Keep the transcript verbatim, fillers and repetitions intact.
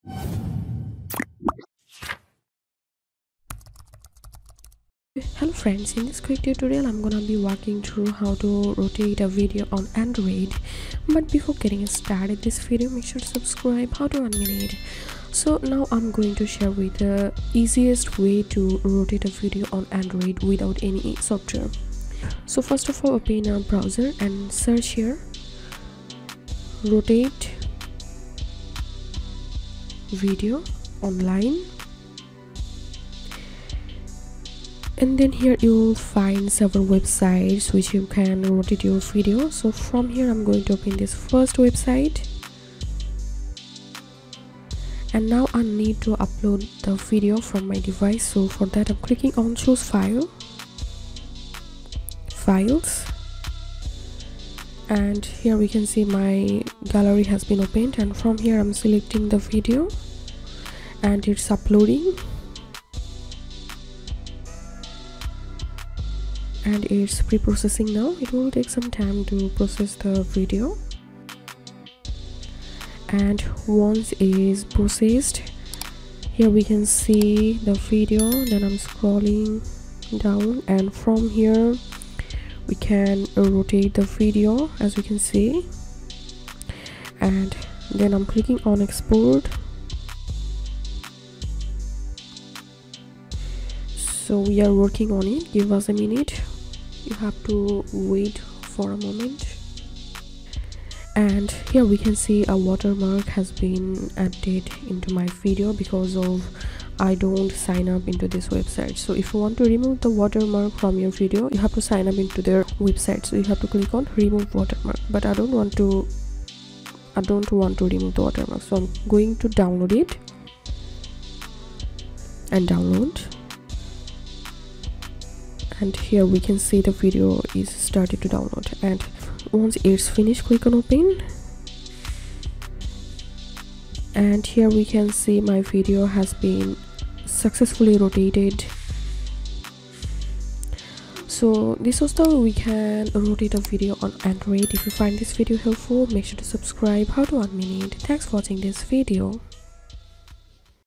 Hello friends, in this quick tutorial I'm gonna be walking through how to rotate a video on Android. But before getting started this video, make sure to subscribe. How to animate. So now I'm going to share with the easiest way to rotate a video on Android without any software. So first of all, open a browser and search here rotate video online, and then here you will find several websites which you can rotate your video. So from here I'm going to open this first website, and now I need to upload the video from my device. So for that I'm clicking on choose file, files, and here we can see my gallery has been opened, and from here I'm selecting the video and it's uploading. And it's pre-processing now. It will take some time to process the video, and once it is processed, here we can see the video. Then I'm scrolling down, and from here we can rotate the video as we can see, and then I'm clicking on export. So we are working on it. Give us a minute. You have to wait for a moment. And here we can see a watermark has been added into my video because of I don't sign up into this website. So if you want to remove the watermark from your video, you have to sign up into their website. So you have to click on remove watermark, but I don't want to I don't want to remove the watermark, so I'm going to download it and download. And here we can see the video is started to download, and once it's finished, click on open, and here we can see my video has been successfully rotated. So this was the way we can rotate a video on Android. If you find this video helpful, make sure to subscribe. How to animate. Thanks for watching this video.